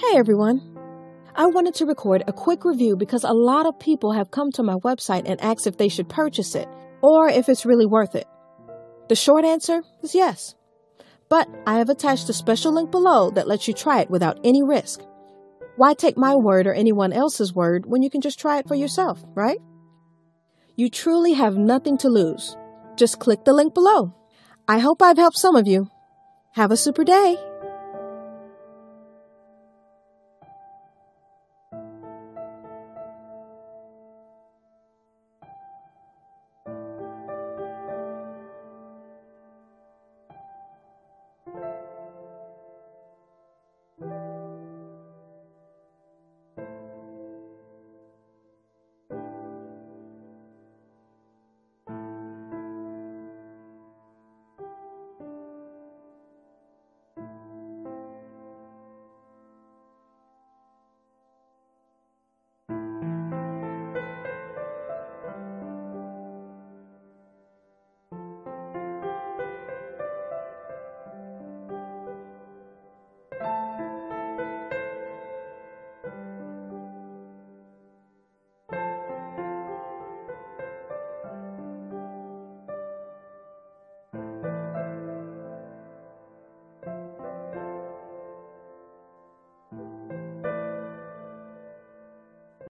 Hey everyone! I wanted to record a quick review because a lot of people have come to my website and asked if they should purchase it or if it's really worth it. The short answer is yes. But I have attached a special link below that lets you try it without any risk. Why take my word or anyone else's word when you can just try it for yourself, right? You truly have nothing to lose. Just click the link below. I hope I've helped some of you. Have a super day!